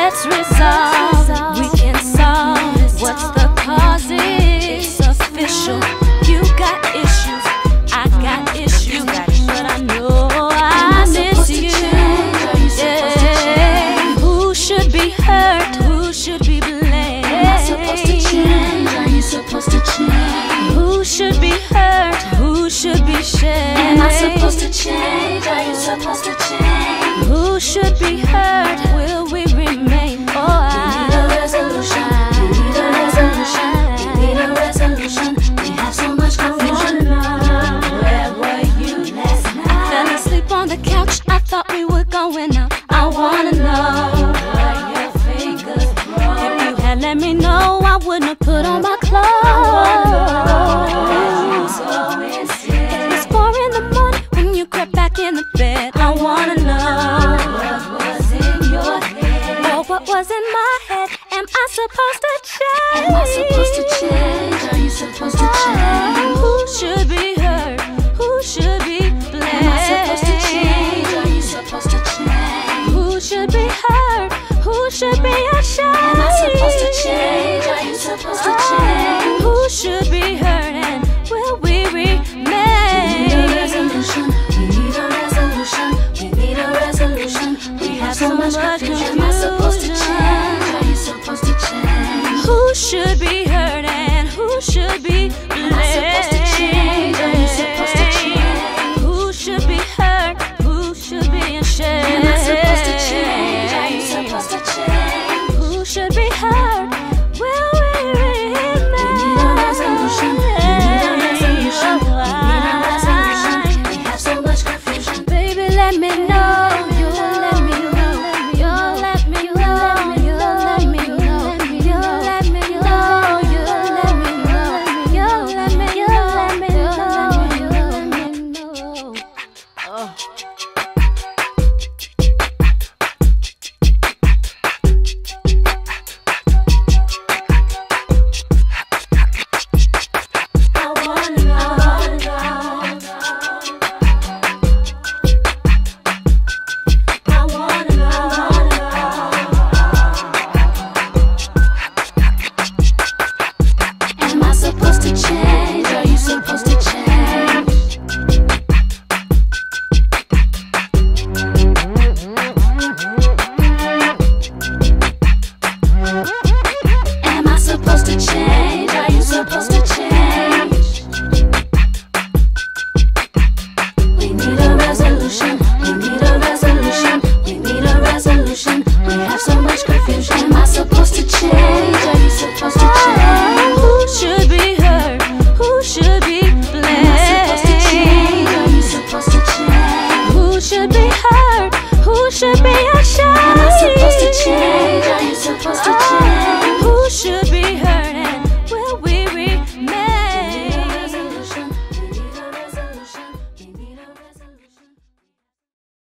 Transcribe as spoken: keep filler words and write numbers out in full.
Let's resolve, we can solve. What's the cause? It's official. You got issues, I got issues, but I know I miss you. Yeah. Who should be hurt? Who should be blamed? Am I supposed to change? Are you supposed to change? Who should be hurt? Who should be shamed? Am I supposed to change? Are you supposed to change? Who should be hurt? Will we remain? Oh, I need a resolution. We need a resolution. We need a resolution. We have so much confusion. Where were you last night? I fell asleep on the couch. I thought we were going out. I wanna know what your fingers broke. If you had let me know, I wouldn't have put on my clothes. It's four in the morning when you crept back in the bed. I wanna know What was in your head? oh, what was in my head. Am I supposed to change? Am I supposed to change? Are you supposed to change? Who should be hurt? Who should be blamed? Am I supposed to change? Are you supposed to change? Who should be hurt? Who should be ashamed? Am I supposed to change? Are you supposed to change? Who should be hurt and will we remain? We need a resolution. We need a resolution. We need a resolution. We have so much confusion. Am I supposed to change? Are you supposed to change? Who should be hurt and who should be blamed? Am I supposed to change? Are you supposed to change? Who should be hurt? Who should be ashamed? Am I supposed to change? Are you supposed to change? Who should be hurt? Will we remain? We need a resolution. We need a resolution. We need a resolution. We have so much confusion. Baby, let me know. You let me know. You let me know. You let me know. You let me know. You let me know. You let me know. You let me know. You let me know. Oh. Am I supposed to change? Are you supposed to change? Am I supposed to change? Are you supposed to change? We need a resolution. We need a resolution. We need a resolution. We have so much confusion. Am I supposed to change? Are you supposed to change? Who should be hurt? Who should be Am I supposed to change? blamed? Are you supposed to change? Who should be hurt? Who should be